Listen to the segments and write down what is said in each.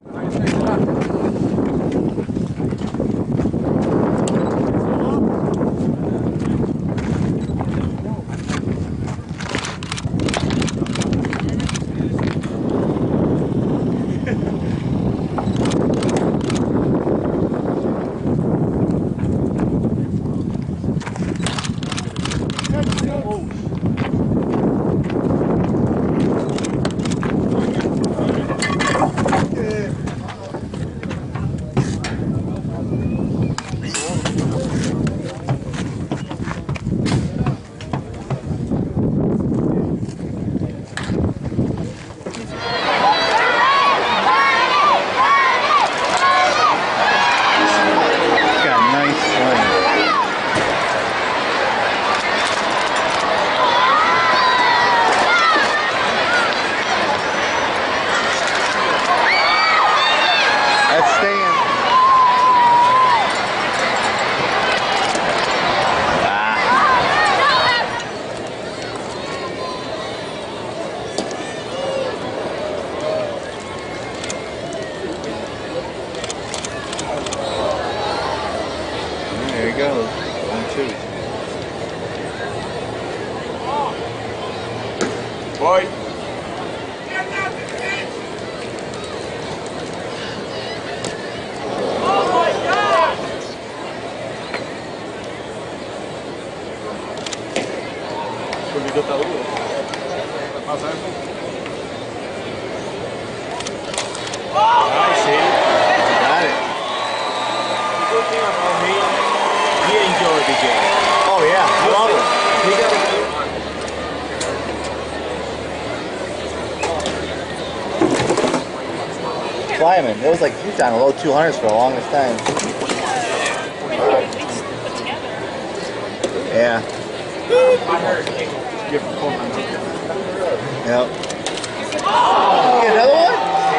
There he goes. 1-2. Boy. Oh my God! El video está duro. Pasa eso. I see. Got it. The good thing about me, he enjoyed the game. Oh yeah, I love it. He got it. Flyman, it was like he was down low 200s for the longest time. Yeah. I heard. Yep. Get another one?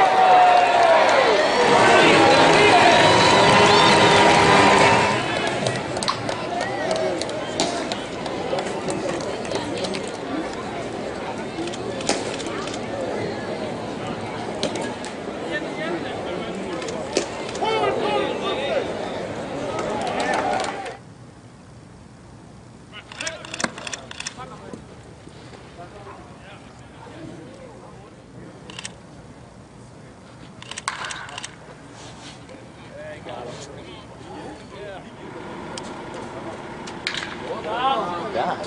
God.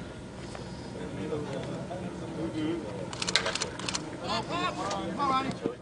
Come on, Ronnie.